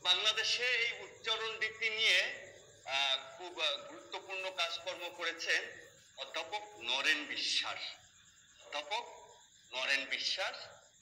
বাংলাদেশে এই উচ্চারণ রীতি নিয়ে খুব গুরুত্বপূর্ণ কাজকর্ম করেছেন অধ্যাপক নরেন বিশ্বাস। অধ্যাপক নরেন বিশ্বাস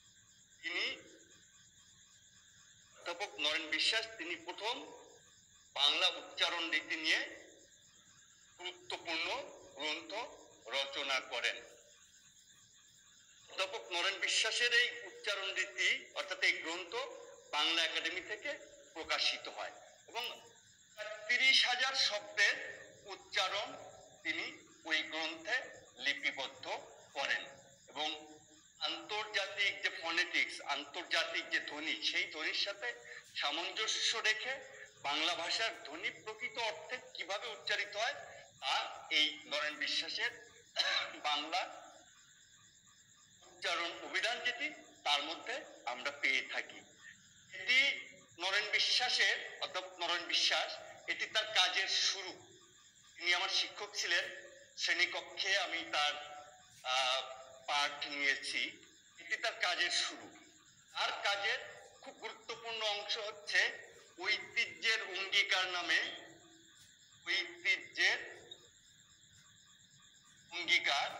তিনি প্রথম বাংলা উচ্চারণ রীতি নিয়ে গুরুত্বপূর্ণ গ্রন্থ রচনা করেন। অধ্যাপক নরেন বিশ্বাসের এই উচ্চারণ রীতি অর্থাৎ এই গ্রন্থ বাংলা একাডেমি থেকে প্রকাশিত হয় এবং 30,000 শব্দের উচ্চারণ তিনি ওই গ্রন্থে লিপিবদ্ধ করেন এবং আন্তর্জাতিক যে ফনেটিক্স, আন্তর্জাতিক যে ধ্বনি, সেই ধ্বনির সাথে সামঞ্জস্য রেখে বাংলা ভাষার ধ্বনি প্রকৃত অর্থে কিভাবে উচ্চারিত হয় তা এই নরেন বিশ্বাসের বাংলা উচ্চারণ অভিধান যেটি, তার মধ্যে আমরা পেয়ে থাকি। এটি নরেন বিশ্বাসের, অধ্যাপক নরেন বিশ্বাস, এটি তার কাজের শুরু। তিনি আমার শিক্ষক ছিলেন, শ্রেণীকক্ষে আমি তার পাঠ নিয়েছি। এটি তার কাজের শুরু। আর কাজের খুব গুরুত্বপূর্ণ অংশ হচ্ছে ঐতিহ্যের অঙ্গীকার নামে, ঐতিহ্যের অঙ্গীকার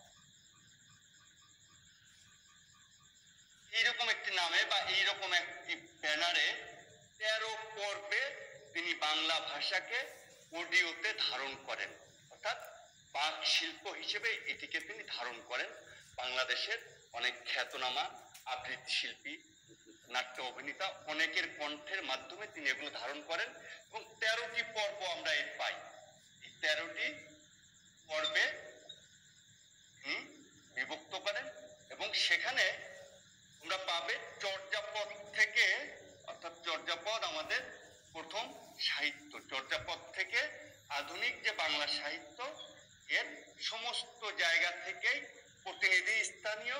এইরকম একটি নামে বা এইরকম একটি ব্যানারে 13 পর্বে তিনি বাংলা ভাষাকে অডিওতে ধারণ করেন, অর্থাৎ বাক শিল্প হিসেবে এটিকে তিনি ধারণ করেন। বাংলাদেশের অনেক খ্যাতনামা আবৃত্তি শিল্পী, নাট্য অভিনেতা অনেকের কণ্ঠের মাধ্যমে তিনি এগুলো ধারণ করেন এবং 13টি পর্ব আমরা এর পাই। এই 13টি পর্বে তিনি বিভক্ত করেন এবং সেখানে তোমরা পাবে চর্যাপদ থেকে, অর্থাৎ চর্যাপদ আমাদের প্রথম সাহিত্য, চর্যাপদ থেকে আধুনিক যে বাংলা সাহিত্য, এর সমস্ত জায়গা থেকেই প্রতিনিধি স্থানীয়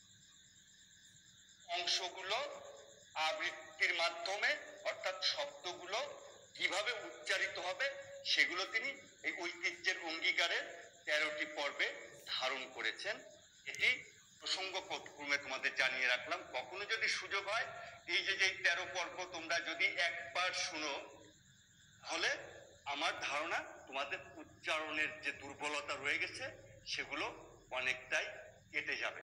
অংশগুলো আবৃত্তির মাধ্যমে, অর্থাৎ শব্দগুলো কিভাবে উচ্চারিত হবে সেগুলো তিনি এই ঐতিহ্যের অঙ্গীকারের 13টি পর্বে ধারণ করেছেন। এটি প্রসঙ্গক্রমে তোমাদের জানিয়ে রাখলাম। কখনো যদি সুযোগ হয়, এই যে 13 পর্ব তোমরা যদি একবার শুনো, তাহলে আমার ধারণা তোমাদের উচ্চারণের যে দুর্বলতা রয়ে গেছে সেগুলো অনেকটাই কেটে যাবে।